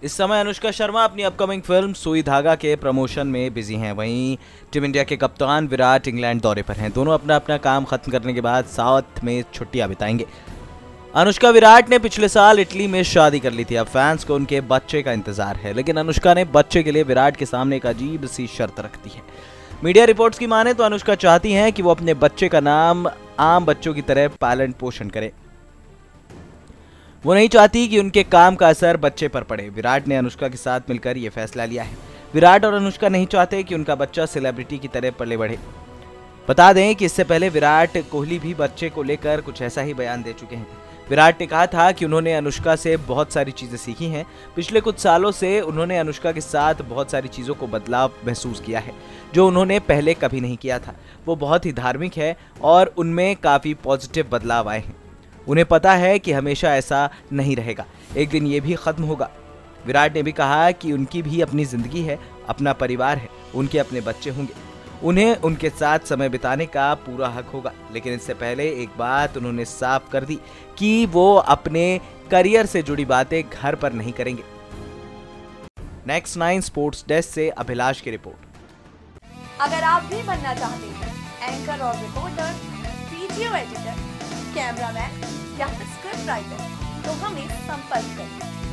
इस समय अनुष्का शर्मा अपनी अपकमिंग फिल्म सुई धागा के प्रमोशन में बिजी हैं। वहीं टीम इंडिया के कप्तान विराट इंग्लैंड दौरे पर हैं। दोनों अपना अपना काम खत्म करने के बाद साथ में छुट्टियां बिताएंगे। अनुष्का विराट ने पिछले साल इटली में शादी कर ली थी। अब फैंस को उनके बच्चे का इंतजार है, लेकिन अनुष्का ने बच्चे के लिए विराट के सामने एक अजीब सी शर्त रख दी है। मीडिया रिपोर्ट्स की माने तो अनुष्का चाहती हैं कि वो अपने बच्चे का नाम आम बच्चों की तरह पालन पोषण करे। वो नहीं चाहती कि उनके काम का असर बच्चे पर पड़े। विराट ने अनुष्का के साथ मिलकर यह फैसला लिया है। विराट और अनुष्का नहीं चाहते कि उनका बच्चा सेलिब्रिटी की तरह पले बढ़े। बता दें कि इससे पहले विराट कोहली भी बच्चे को लेकर कुछ ऐसा ही बयान दे चुके हैं। विराट ने कहा था कि उन्होंने अनुष्का से बहुत सारी चीजें सीखी हैं। पिछले कुछ सालों से उन्होंने अनुष्का के साथ बहुत सारी चीजों को बदलाव महसूस किया है, जो उन्होंने पहले कभी नहीं किया था। वो बहुत ही धार्मिक है और उनमें काफी पॉजिटिव बदलाव आए हैं। उन्हें पता है कि हमेशा ऐसा नहीं रहेगा, एक दिन ये भी खत्म होगा। विराट ने भी कहा कि उनकी भी अपनी जिंदगी है, अपना परिवार है, उनके अपने बच्चे होंगे, उन्हें उनके साथ समय बिताने का पूरा हक होगा। लेकिन इससे पहले एक बात उन्होंने साफ कर दी कि वो अपने करियर से जुड़ी बातें घर पर नहीं करेंगे। नेक्स्ट 9 स्पोर्ट्स डेस्क से अभिलाष की रिपोर्ट। अगर आप भी बनना चाहते हैं एंकर और रिपोर्टर, वीडियो एडिटर, कैमरामैन या फिर स्क्रिप्ट राइटर, तो हमें संपर्क करें।